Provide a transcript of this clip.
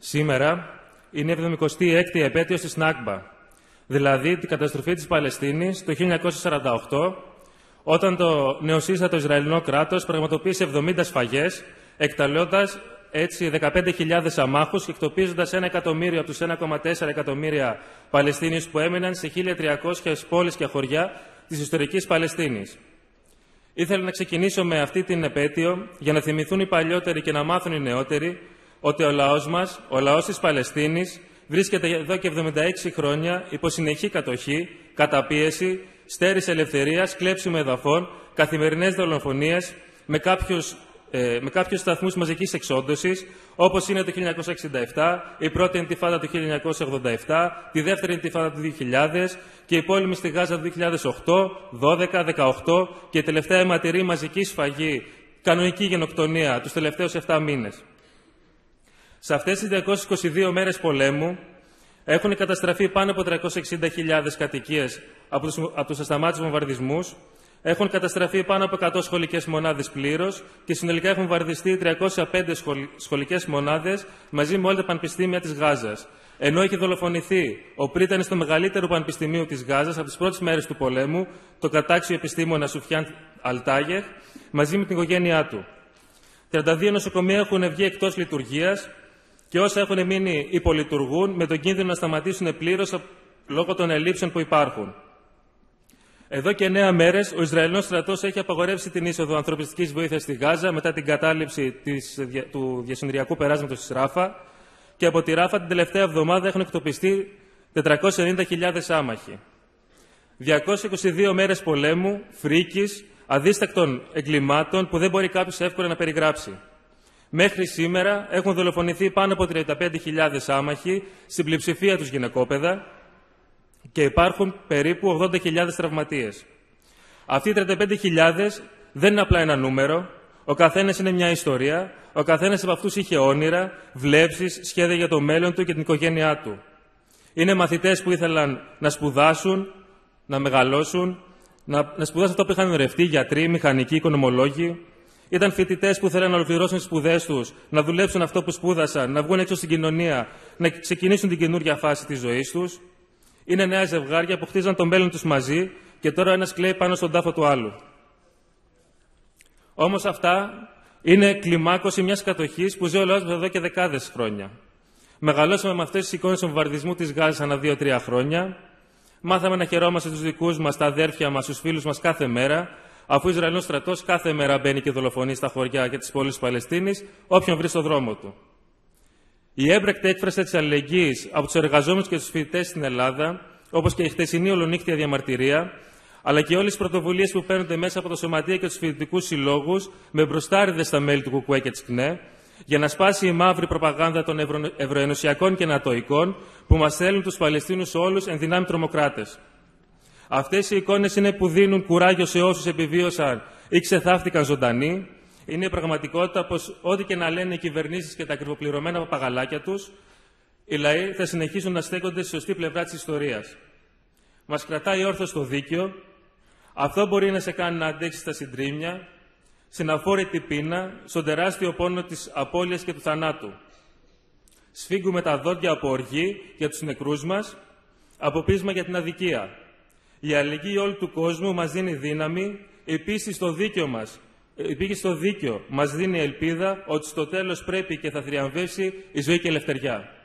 Σήμερα είναι η 76η επέτειος της Νάκμπα, δηλαδή την καταστροφή της Παλαιστίνης το 1948, όταν το νεοσύστατο Ισραηλινό κράτος πραγματοποίησε 70 σφαγές, εκταλώντας έτσι 15.000 αμάχους και εκτοπίζοντας 1 εκατομμύριο από τους 1,4 εκατομμύρια Παλαιστίνιους που έμειναν σε 1.300 πόλεις και χωριά της ιστορικής Παλαιστίνης. Ήθελα να ξεκινήσω με αυτή την επέτειο για να θυμηθούν οι παλιότεροι και να μάθουν οι νεότεροι ότι ο λαός μας, ο λαός της Παλαιστίνης, βρίσκεται εδώ και 76 χρόνια υπό συνεχή κατοχή, καταπίεση, στέρηση ελευθερίας, κλέψιμο εδαφών, καθημερινές δολοφονίες με κάποιους σταθμούς μαζικής εξόντωσης, όπως είναι το 1967, η πρώτη Ιντιφάδα του 1987, τη δεύτερη Ιντιφάδα του 2000 και η πόλεμη στη Γάζα του 2008, 12, 18 και η τελευταία αιματηρή μαζική σφαγή, κανονική γενοκτονία, τους τελευταίους 7 μήνες. Σε αυτές τις 222 μέρες πολέμου έχουν καταστραφεί πάνω από 360.000 κατοικίες από τους ασταμάτητους βομβαρδισμούς, έχουν καταστραφεί πάνω από 100 σχολικές μονάδες πλήρως και συνολικά έχουν βομβαρδιστεί 305 σχολικές μονάδες μαζί με όλα τα πανεπιστήμια της Γάζας. Ενώ έχει δολοφονηθεί ο πρίτανης του μεγαλύτερου πανεπιστημίου της Γάζας από τις πρώτες μέρες του πολέμου, το κατάξιο επιστήμονα Σουφιάν Αλτάγεχ, μαζί με την οικογένειά του. 32 νοσοκομεία έχουν βγει εκτός λειτουργίας και όσα έχουν μείνει υπολειτουργούν με τον κίνδυνο να σταματήσουν πλήρως λόγω των ελλείψεων που υπάρχουν. Εδώ και 9 μέρες ο Ισραηλινός στρατός έχει απαγορεύσει την είσοδο ανθρωπιστικής βοήθειας στη Γάζα μετά την κατάληψη του διασυνοριακού περάσματος της Ράφα και από τη Ράφα την τελευταία εβδομάδα έχουν εκτοπιστεί 490.000 άμαχοι. 222 μέρες πολέμου, φρίκης, αδίστακτων εγκλημάτων που δεν μπορεί κάποιος εύκολα να περιγράψει. Μέχρι σήμερα έχουν δολοφονηθεί πάνω από 35.000 άμαχοι, στην πλειοψηφία τους γυναικόπαιδα, και υπάρχουν περίπου 80.000 τραυματίες. Αυτοί οι 35.000 δεν είναι απλά ένα νούμερο, ο καθένας είναι μια ιστορία, ο καθένας από αυτούς είχε όνειρα, βλέψεις, σχέδια για το μέλλον του και την οικογένειά του. Είναι μαθητές που ήθελαν να σπουδάσουν, να μεγαλώσουν, να σπουδάσουν αυτό που είχαν ονειρευτεί, γιατροί, μηχανικοί, οικονομολόγοι. Ήταν φοιτητές που ήθελαν να ολοκληρώσουν τις σπουδές τους, να δουλέψουν αυτό που σπούδασαν, να βγουν έξω στην κοινωνία, να ξεκινήσουν την καινούργια φάση της ζωής τους. Είναι νέα ζευγάρια που χτίζαν το μέλλον τους μαζί και τώρα ένας κλαίει πάνω στον τάφο του άλλου. Όμως αυτά είναι κλιμάκωση μιας κατοχής που ζει ο λαός εδώ και δεκάδες χρόνια. Μεγαλώσαμε με αυτές τις εικόνες του βομβαρδισμού της Γάζας ανά 2-3 χρόνια. Μάθαμε να χαιρόμαστε τους δικούς μας, τα αδέρφια μας, τους φίλους μας κάθε μέρα, αφού ο Ισραηλινός στρατός κάθε μέρα μπαίνει και δολοφονεί στα χωριά και τις πόλεις της Παλαιστίνης όποιον βρει στο δρόμο του. Η έμπρακτη έκφραση της αλληλεγγύης από τους εργαζόμενους και τους φοιτητές στην Ελλάδα, όπως και η χτεσινή ολονύκτια διαμαρτυρία, αλλά και όλες τις πρωτοβουλίες που παίρνονται μέσα από το Σωματεία και τους φοιτητικούς συλλόγους, με μπροστάριδες στα μέλη του ΚΚΕ και της ΚΝΕ, για να σπάσει η μαύρη προπαγάνδα των ευρωενωσιακών και νατοικών που μας θέλουν τους Παλαιστίνους όλους εν δυνάμει τρομοκράτες. Αυτές οι εικόνες είναι που δίνουν κουράγιο σε όσους επιβίωσαν ή ξεθάφτηκαν ζωντανοί. Είναι η πραγματικότητα πως ό,τι και να λένε οι κυβερνήσεις και τα ακριβοπληρωμένα παπαγαλάκια τους, οι λαοί θα συνεχίσουν να στέκονται στη σωστή πλευρά της ιστορίας. Μας κρατάει όρθιος το δίκαιο. Αυτό μπορεί να σε κάνει να αντέξεις τα συντρίμμια, στην αφόρητη πείνα, στον τεράστιο πόνο της απώλειας και του θανάτου. Σφίγγουμε τα δόντια από οργή για τους νεκρούς μας, από πείσμα για την αδικία. Η αλληλεγγύη όλου του κόσμου μας δίνει δύναμη, η πίστη στο δίκαιο μας. Η στο δίκαιο μας δίνει ελπίδα ότι στο τέλος πρέπει και θα θριαμβεύσει η ζωή και η ελευθεριά.